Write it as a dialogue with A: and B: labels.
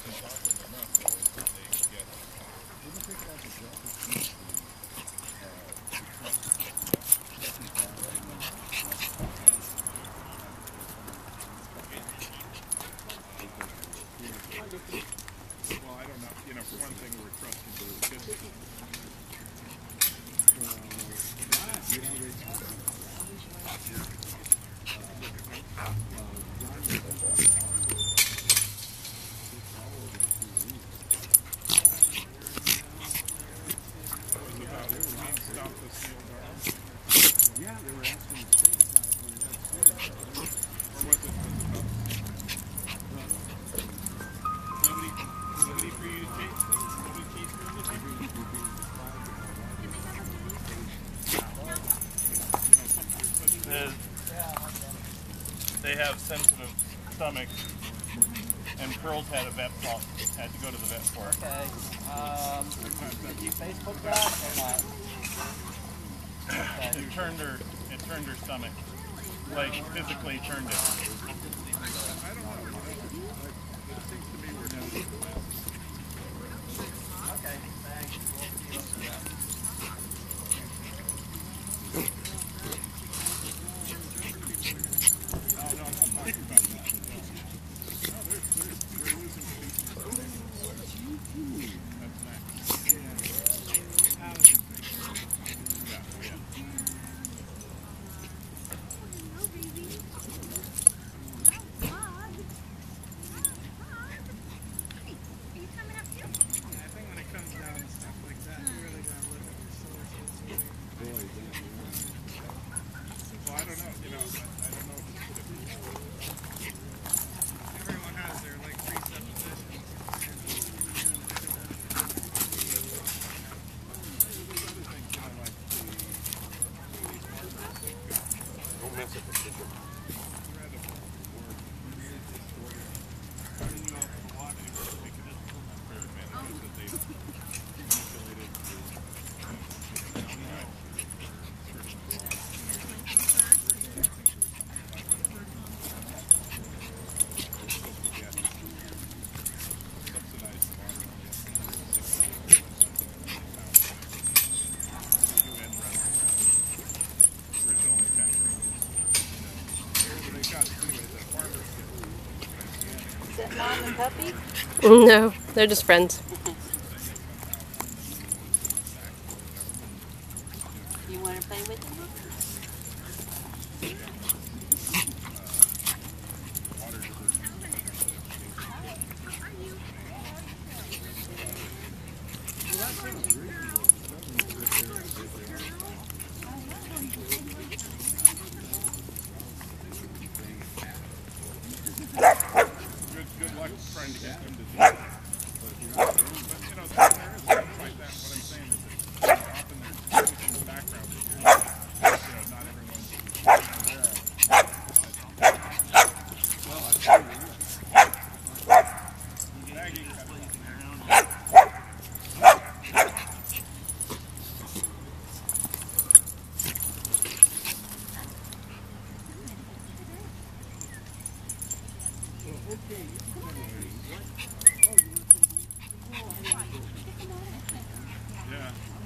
A: Well, I don't know. You know, for one thing, we're trusting the kids.
B: Yeah, they were asking the state about when that
A: Or was it about nobody for you to take? Nobody case for you? They have sensitive stomachs, and Pearl's had a vet call. Had to go to the vet for it.
C: Okay. Did you Facebook that or not? Okay.
A: It turned her stomach, like physically turned it. I don't know. It seems to me we're doing the best.
C: Okay, thanks. We'll see that.
A: No, I'm not talking about that. No, we're losing species. That's next. Well, I don't know, you know, I don't know if it's good.
D: Everyone has their like presuppositions.
B: Don't mess with the chicken.
E: Is that mom and puppy?
F: No, they're just friends.
E: You want to play with them?
A: Good luck trying to get them to do that. But, you know, there is fights like that. What I'm saying is that often there's things in the background that you're not, not everyone's aware of. Maggie, yeah.